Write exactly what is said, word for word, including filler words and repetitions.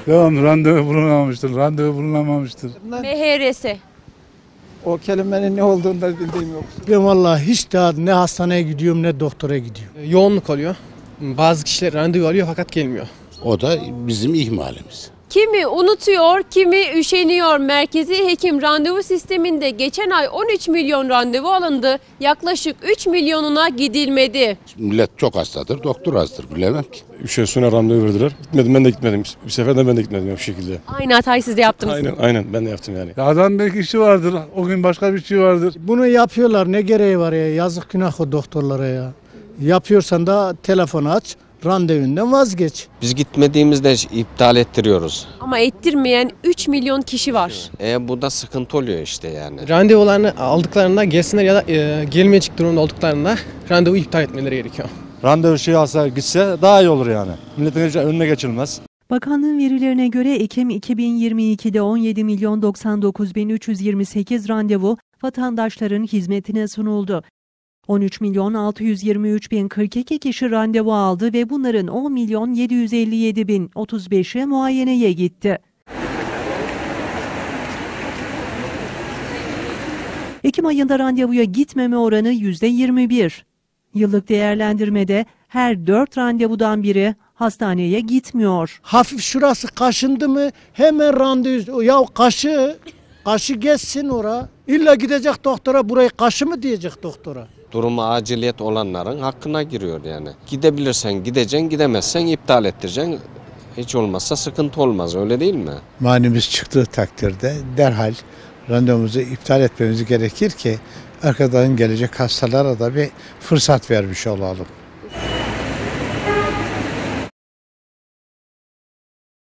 Devam randevu bulunamamıştır. Randevu bulunamamıştır. M H R S. O kelimenin ne olduğunu da bildiğim yok. Ben vallahi hiç daha ne hastaneye gidiyorum ne doktora gidiyorum. Yoğunluk oluyor. Bazı kişiler randevu alıyor fakat gelmiyor. O da bizim ihmalimiz. Kimi unutuyor, kimi üşeniyor. Merkezi hekim randevu sisteminde geçen ay on üç milyon randevu alındı. Yaklaşık üç milyonuna gidilmedi. Millet çok hastadır, doktor azdır bilemem ki. Üç ay sonra randevu verdiler. Gitmedim, ben de gitmedim. Bir sefer de ben de gitmedim bu şekilde. Aynı hatayı siz de yaptınız. Aynen, aynen ben de yaptım yani. Ya adam belki işi vardır. O gün başka bir şey vardır. Bunu yapıyorlar, ne gereği var ya, yazık günah o doktorlara ya. Yapıyorsan da telefonu aç, randevundan vazgeç. Biz gitmediğimizde iptal ettiriyoruz. Ama ettirmeyen üç milyon kişi var. E bu da sıkıntı oluyor işte yani. Randevularını aldıklarında gelsinler ya da e, gelmeyecek durumda olduklarında randevu iptal etmeleri gerekiyor. Randevu şey alsa gitse daha iyi olur yani. Milletin önüne geçilmez. Bakanlığın verilerine göre Ekim iki bin yirmi iki'de on yedi milyon doksan dokuz bin üç yüz yirmi sekiz randevu vatandaşların hizmetine sunuldu. on üç milyon altı yüz yirmi üç bin kırk iki kişi randevu aldı ve bunların on milyon yedi yüz elli yedi bin otuz beşi muayeneye gitti. Ekim ayında randevuya gitmeme oranı yüzde yirmi bir. Yıllık değerlendirmede her dört randevudan biri hastaneye gitmiyor. Hafif şurası kaşındı mı hemen randevu. Ya kaşı, kaşı geçsin ora. İlla gidecek doktora, burayı kaşı mı diyecek doktora? Durumu aciliyet olanların hakkına giriyor yani. Gidebilirsen gideceksin, gidemezsen iptal ettireceksin. Hiç olmazsa sıkıntı olmaz, öyle değil mi? Manimiz çıktığı takdirde derhal randevumuzu iptal etmemiz gerekir ki arkadan gelecek hastalara da bir fırsat vermiş olalım.